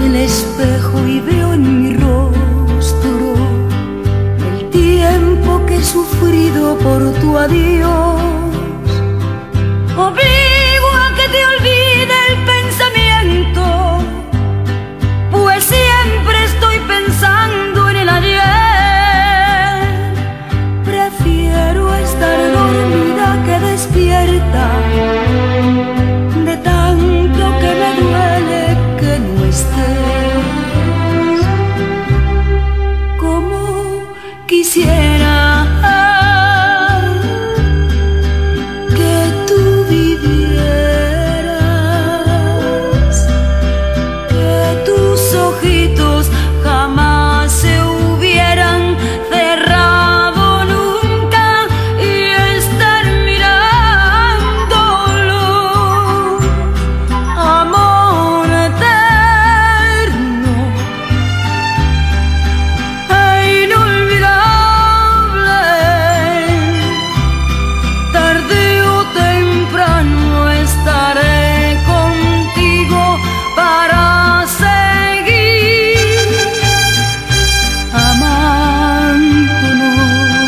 el espejo y veo en mi rostro el tiempo que he sufrido por tu adiós. Obligo a que te olvide el pensamiento, pues siempre estoy pensando en el ayer. Prefiero estar dormida que despierta, de tanto que me duele que no estés. Como quisiera que tú vivieras, que tus ojitos jamás se hubieran cerrado nunca y estar mirándolo. Amor eterno e inolvidable, tarde o temprano estaré contigo para seguir amándonos.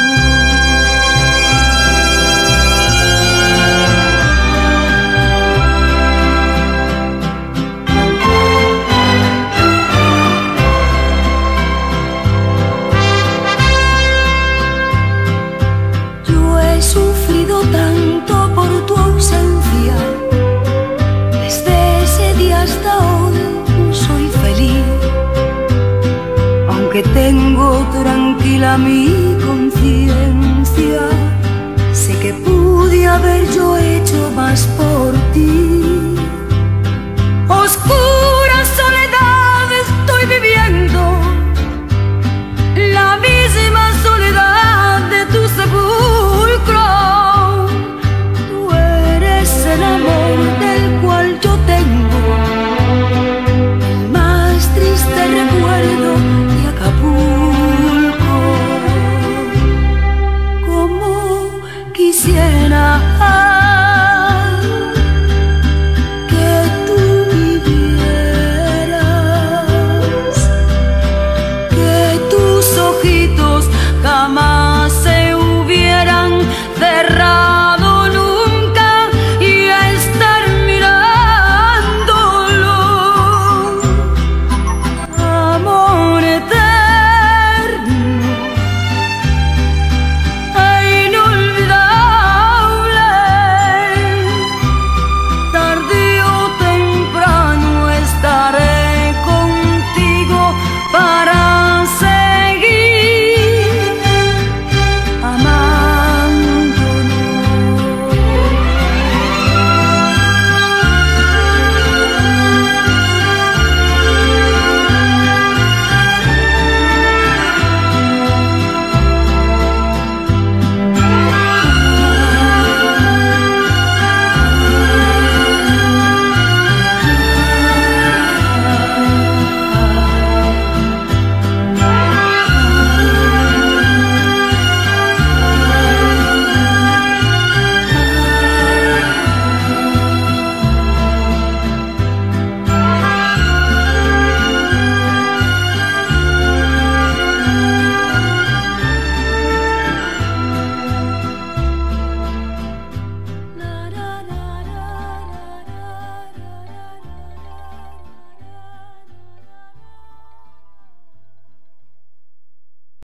Yo he sufrido tanto por tu ausencia, desde ese día hasta hoy soy feliz. Aunque tengo tranquila mi conciencia, sé que pude haber yo